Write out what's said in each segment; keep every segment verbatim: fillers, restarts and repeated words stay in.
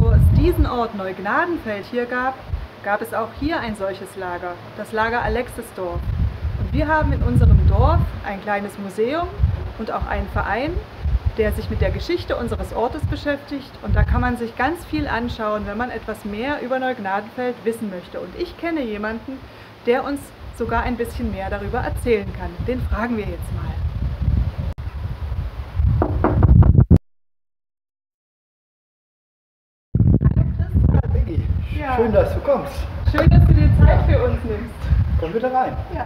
Bevor es diesen Ort Neugnadenfeld hier gab, gab es auch hier ein solches Lager, das Lager Alexisdorf. Und wir haben in unserem Dorf ein kleines Museum und auch einen Verein, der sich mit der Geschichte unseres Ortes beschäftigt. Und da kann man sich ganz viel anschauen, wenn man etwas mehr über Neugnadenfeld wissen möchte. Und ich kenne jemanden, der uns sogar ein bisschen mehr darüber erzählen kann. Den fragen wir jetzt mal. Ja. Schön, dass du kommst. Schön, dass du dir Zeit für uns nimmst. Komm bitte rein. Ja.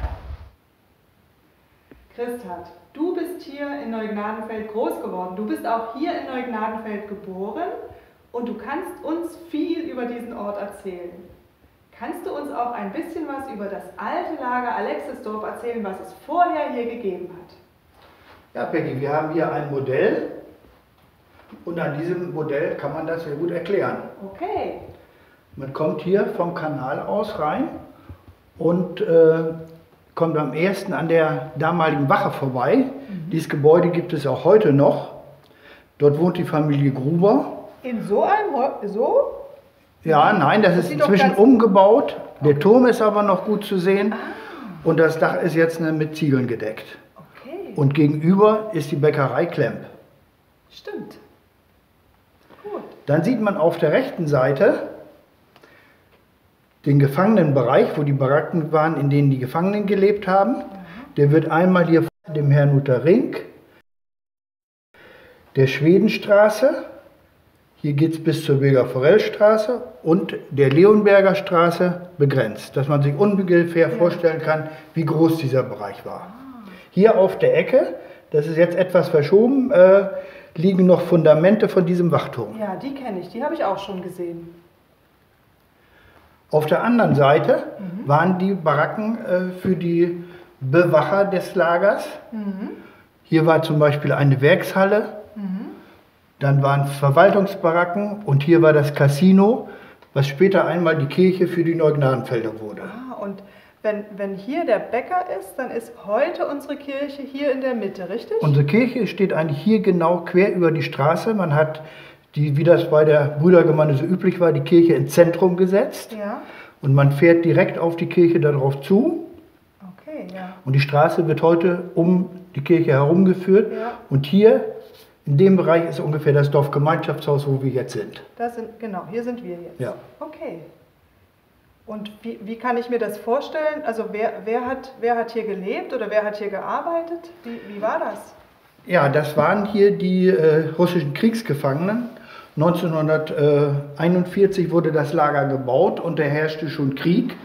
Christhard, du bist hier in Neugnadenfeld groß geworden. Du bist auch hier in Neugnadenfeld geboren und du kannst uns viel über diesen Ort erzählen. Kannst du uns auch ein bisschen was über das alte Lager Alexisdorf erzählen, was es vorher hier gegeben hat? Ja, Peggy, wir haben hier ein Modell und an diesem Modell kann man das sehr gut erklären. Okay. Man kommt hier vom Kanal aus rein und äh, kommt am ersten an der damaligen Wache vorbei. Mhm. Dieses Gebäude gibt es auch heute noch. Dort wohnt die Familie Gruber. In so einem Häu- so? Ja, nein, das, das ist inzwischen umgebaut. Der Turm ist aber noch gut zu sehen. Ah. Und das Dach ist jetzt mit Ziegeln gedeckt. Okay. Und gegenüber ist die Bäckerei Klemp. Stimmt. Gut. Dann sieht man auf der rechten Seite den Gefangenenbereich, wo die Baracken waren, in denen die Gefangenen gelebt haben. Der wird einmal hier von dem Herrn Luther Ring, der Schwedenstraße, hier geht es bis zur Bilger-Forell-Straße und der Leonberger Straße begrenzt, dass man sich ungefähr ja. vorstellen kann, wie groß dieser Bereich war. Ah. Hier auf der Ecke, das ist jetzt etwas verschoben, äh, liegen noch Fundamente von diesem Wachturm. Ja, die kenne ich, die habe ich auch schon gesehen. Auf der anderen Seite mhm. waren die Baracken äh, für die Bewacher des Lagers. Mhm. Hier war zum Beispiel eine Werkshalle, mhm. dann waren Verwaltungsbaracken und hier war das Casino, was später einmal die Kirche für die Neugnadenfelder wurde. Ah, und wenn, wenn hier der Bäcker ist, dann ist heute unsere Kirche hier in der Mitte, richtig? Unsere Kirche steht eigentlich hier genau quer über die Straße. Man hat die, wie das bei der Brüdergemeinde so üblich war, die Kirche ins Zentrum gesetzt. Ja. Und man fährt direkt auf die Kirche darauf zu. Okay, ja. Und die Straße wird heute um die Kirche herumgeführt. Ja. Und hier, in dem Bereich, ist ungefähr das Dorfgemeinschaftshaus, wo wir jetzt sind. Das sind genau, hier sind wir jetzt. Ja. Okay. Und wie, wie kann ich mir das vorstellen? Also wer, wer, hat, wer hat hier gelebt oder wer hat hier gearbeitet? Wie, wie war das? Ja, das waren hier die äh, russischen Kriegsgefangenen. neunzehnhunderteinundvierzig wurde das Lager gebaut und da herrschte schon Krieg.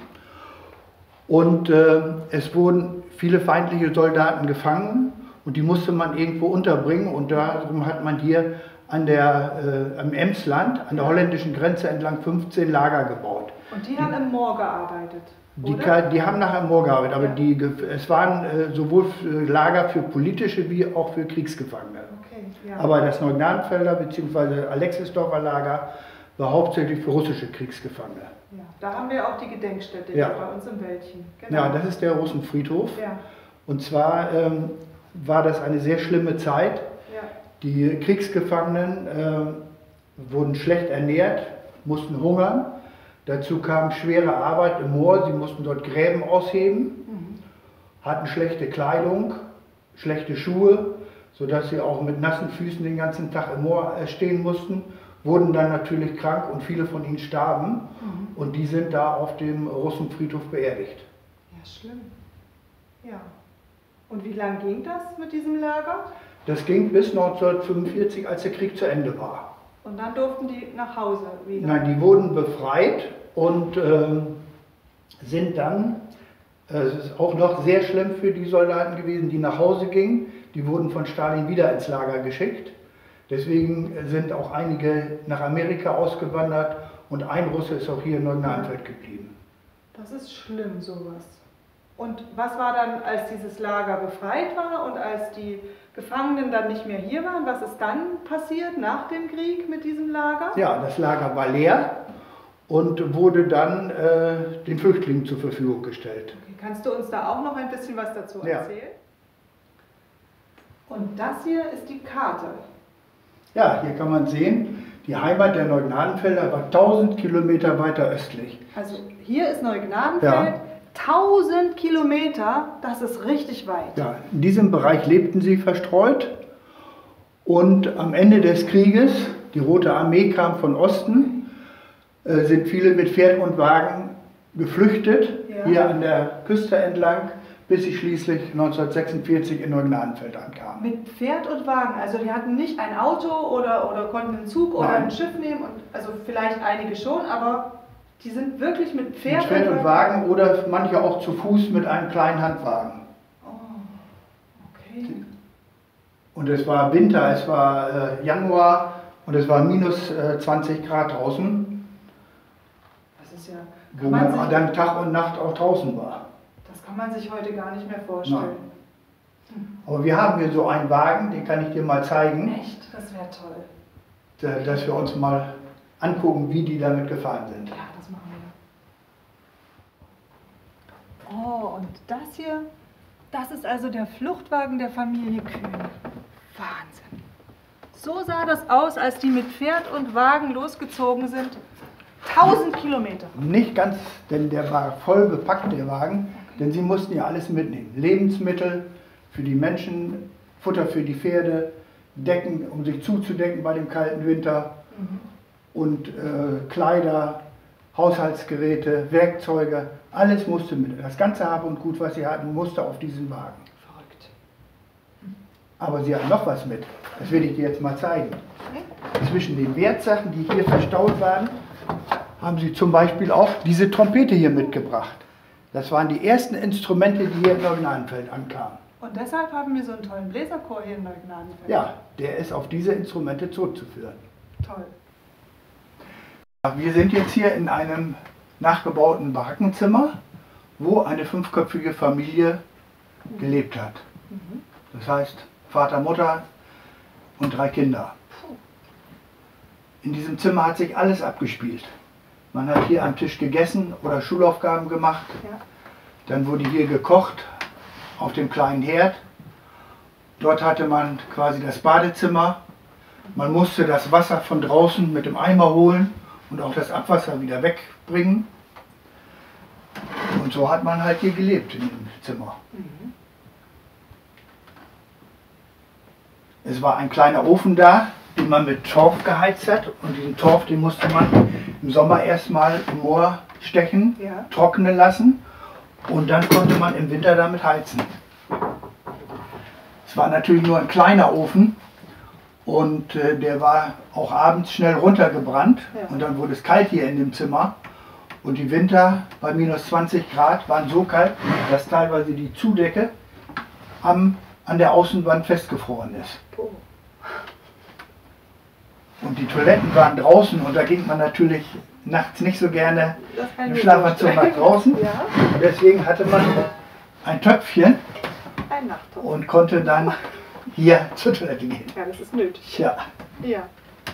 Und äh, es wurden viele feindliche Soldaten gefangen und die musste man irgendwo unterbringen. Und darum hat man hier an der, äh, am Emsland, an der holländischen Grenze entlang fünfzehn Lager gebaut. Und die haben im Moor gearbeitet? Die, die haben nachher im Moor gearbeitet, aber ja. die, es waren äh, sowohl Lager für politische wie auch für Kriegsgefangene. Okay, ja. Aber das Neugnadenfelder bzw. Alexisdorfer Lager war hauptsächlich für russische Kriegsgefangene. Ja, da haben wir auch die Gedenkstätte ja. hier bei uns im Wäldchen. Genau. Ja, das ist der Russenfriedhof. Ja. Und zwar ähm, war das eine sehr schlimme Zeit. Ja. Die Kriegsgefangenen äh, wurden schlecht ernährt, mussten hungern. Dazu kam schwere Arbeit im Moor, sie mussten dort Gräben ausheben, mhm. hatten schlechte Kleidung, schlechte Schuhe, sodass sie auch mit nassen Füßen den ganzen Tag im Moor stehen mussten, wurden dann natürlich krank und viele von ihnen starben mhm. und die sind da auf dem Russenfriedhof beerdigt. Ja, schlimm. Ja. Und wie lange ging das mit diesem Lager? Das ging bis neunzehnhundertfünfundvierzig, als der Krieg zu Ende war. Und dann durften die nach Hause wieder? Nein, die wurden befreit und ähm, sind dann, äh, es ist auch noch sehr schlimm für die Soldaten gewesen, die nach Hause gingen. Die wurden von Stalin wieder ins Lager geschickt. Deswegen sind auch einige nach Amerika ausgewandert und ein Russe ist auch hier in Neugnadenfeld geblieben. Das ist schlimm, sowas. Und was war dann, als dieses Lager befreit war und als die Gefangenen dann nicht mehr hier waren? Was ist dann passiert nach dem Krieg mit diesem Lager? Ja, das Lager war leer und wurde dann äh, den Flüchtlingen zur Verfügung gestellt. Okay, kannst du uns da auch noch ein bisschen was dazu erzählen? Ja. Und das hier ist die Karte. Ja, hier kann man sehen, Die Heimat der Neugnadenfelder war tausend Kilometer weiter östlich. Also hier ist Neugnadenfeld, Ja. tausend Kilometer, das ist richtig weit. Ja, in diesem Bereich lebten sie verstreut und am Ende des Krieges, die Rote Armee kam von Osten, äh, sind viele mit Pferd und Wagen geflüchtet, Ja. hier an der Küste entlang, bis sie schließlich neunzehnhundertsechsundvierzig in Neugnadenfeld ankamen. Mit Pferd und Wagen, also die hatten nicht ein Auto oder, oder konnten einen Zug oder Nein. ein Schiff nehmen, und, also vielleicht einige schon, aber die sind wirklich mit Pferd, Mit Pferd und Wagen oder manche auch zu Fuß mit einem kleinen Handwagen. Oh, okay. Und es war Winter, es war äh, Januar und es war minus äh, zwanzig Grad draußen, Das ist ja, wo kann man man sich, dann Tag und Nacht auch draußen war. das kann man sich heute gar nicht mehr vorstellen. Aber wir haben hier so einen Wagen, den kann ich dir mal zeigen, Echt? Das wäre toll. da- dass wir uns mal angucken, wie die damit gefahren sind. Ja, das machen wir. Oh, und das hier, das ist also der Fluchtwagen der Familie Kühn. Wahnsinn. So sah das aus, als die mit Pferd und Wagen losgezogen sind. tausend Kilometer. Nicht ganz, denn der war voll bepackt, der Wagen, denn sie mussten ja alles mitnehmen. Lebensmittel für die Menschen, Futter für die Pferde, Decken, um sich zuzudecken bei dem kalten Winter und äh, Kleider, Haushaltsgeräte, Werkzeuge, alles musste mit. Das ganze Hab und Gut, was sie hatten, musste auf diesen Wagen. Verrückt. Aber sie hatten noch was mit. Das will ich dir jetzt mal zeigen. Zwischen den Wertsachen, die hier verstaut waren, haben sie zum Beispiel auch diese Trompete hier mitgebracht. Das waren die ersten Instrumente, die hier in Neugnadenfeld ankamen. Und deshalb haben wir so einen tollen Bläserchor hier in Neugnadenfeld. Ja, der ist auf diese Instrumente zurückzuführen. Toll. Wir sind jetzt hier in einem nachgebauten Barackenzimmer, wo eine fünfköpfige Familie gelebt hat. Das heißt Vater, Mutter und drei Kinder. In diesem Zimmer hat sich alles abgespielt. Man hat hier am Tisch gegessen oder Schulaufgaben gemacht. Ja. Dann wurde hier gekocht auf dem kleinen Herd. Dort hatte man quasi das Badezimmer. Man musste das Wasser von draußen mit dem Eimer holen und auch das Abwasser wieder wegbringen. Und so hat man halt hier gelebt in dem Zimmer. Mhm. Es war ein kleiner Ofen da, den man mit Torf geheizt hat. Und diesen Torf, den musste man im Sommer erstmal im Moor stechen, Ja. trocknen lassen. Und dann konnte man im Winter damit heizen. Es war natürlich nur ein kleiner Ofen und äh, der war auch abends schnell runtergebrannt. Ja. Und dann wurde es kalt hier in dem Zimmer. Und die Winter bei minus zwanzig Grad waren so kalt, dass teilweise die Zudecke am, an der Außenwand festgefroren ist. Oh. Und die Toiletten waren draußen und da ging man natürlich nachts nicht so gerne Das kann im ich mir Schlafanzug nach vorstellen. draußen. Ja, Und deswegen hatte man ein Töpfchen ein Nachttopf. und konnte dann hier zur Toilette gehen. Ja, das ist nötig. Ja. Ja.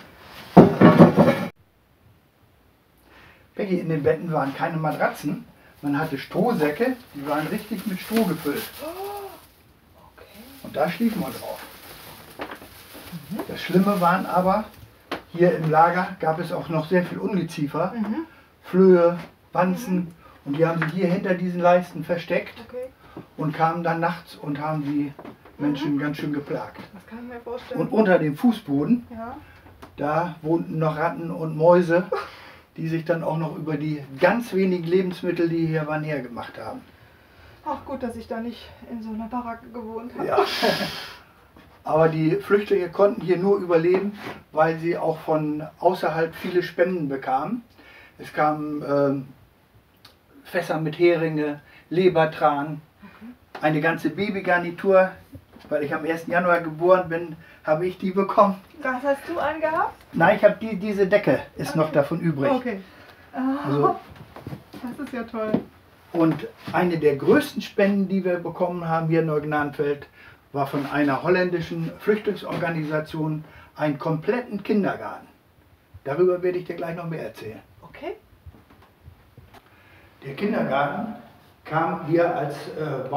Becky, in den Betten waren keine Matratzen. Man hatte Strohsäcke, die waren richtig mit Stroh gefüllt. Okay. Und da schliefen wir drauf. Das Schlimme waren aber, hier im Lager gab es auch noch sehr viel Ungeziefer. Mhm. Flöhe, Wanzen. Und die haben sich hier hinter diesen Leisten versteckt Okay. und kamen dann nachts und haben die Menschen ganz schön geplagt. Das kann ich mir vorstellen. Und unter dem Fußboden, Ja. da wohnten noch Ratten und Mäuse, die sich dann auch noch über die ganz wenigen Lebensmittel, die hier waren, hergemacht haben. Ach gut, dass ich da nicht in so einer Baracke gewohnt habe. Ja. Aber die Flüchtlinge konnten hier nur überleben, weil sie auch von außerhalb viele Spenden bekamen. Es kamen ähm, Fässer mit Heringe, Lebertran, eine ganze Babygarnitur. Weil ich am ersten Januar geboren bin, habe ich die bekommen. Das hast du angehabt? Nein, ich habe die, diese Decke, ist noch davon übrig. Okay. Also, Das ist ja toll. und eine der größten Spenden, die wir bekommen haben hier in Neugnadenfeld, war von einer holländischen Flüchtlingsorganisation einen kompletten Kindergarten. Darüber werde ich dir gleich noch mehr erzählen. Okay. Der Kindergarten kam hier als äh,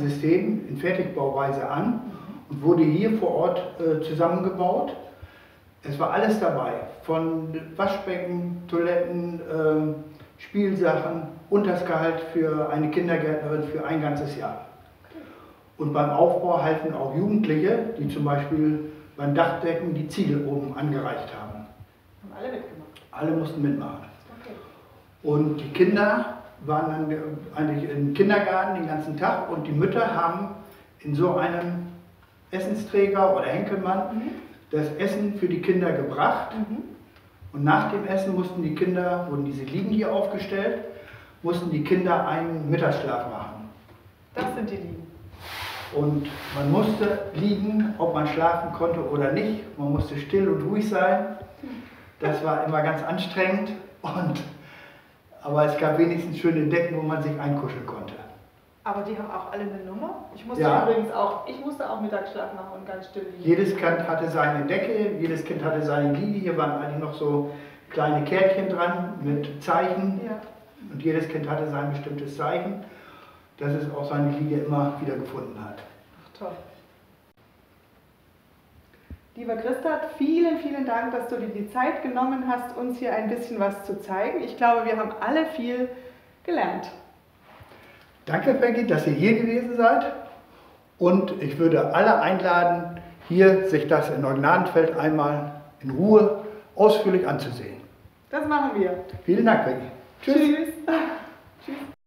Baukastensystem in Fertigbauweise an und wurde hier vor Ort äh, zusammengebaut. Es war alles dabei, von Waschbecken, Toiletten, ähm, Spielsachen und das Gehalt für eine Kindergärtnerin für ein ganzes Jahr. Und beim Aufbau halfen auch Jugendliche, die zum Beispiel beim Dachdecken die Ziegel oben angereicht haben. Haben alle mitgemacht? Alle mussten mitmachen. Okay. Und die Kinder waren dann eigentlich im Kindergarten den ganzen Tag und die Mütter haben in so einem Essensträger oder Henkelmann mhm. das Essen für die Kinder gebracht. Mhm. Und nach dem Essen mussten die Kinder, wurden diese Liegen hier aufgestellt, mussten die Kinder einen Mittagsschlaf machen. Das sind die Liegen. Und man musste liegen, ob man schlafen konnte oder nicht. Man musste still und ruhig sein. Das war immer ganz anstrengend. Und, aber es gab wenigstens schöne Decken, wo man sich einkuscheln konnte. Aber die haben auch alle eine Nummer? Ich musste ja. übrigens auch, ich musste auch Mittagsschlaf machen und ganz still liegen. Jedes Kind hatte seine Decke, jedes Kind hatte seine Liege. Hier waren eigentlich noch so kleine Kärtchen dran mit Zeichen. Ja. Und jedes Kind hatte sein bestimmtes Zeichen, dass es auch seine Liege immer wieder gefunden hat. Ach toll. Lieber Christa, vielen, vielen Dank, dass du dir die Zeit genommen hast, uns hier ein bisschen was zu zeigen. Ich glaube, wir haben alle viel gelernt. Danke, Peggy, dass ihr hier gewesen seid. Und ich würde alle einladen, hier sich das in Neugnadenfeld einmal in Ruhe ausführlich anzusehen. Das machen wir. Vielen Dank, Peggy. Tschüss. Tschüss. Tschüss.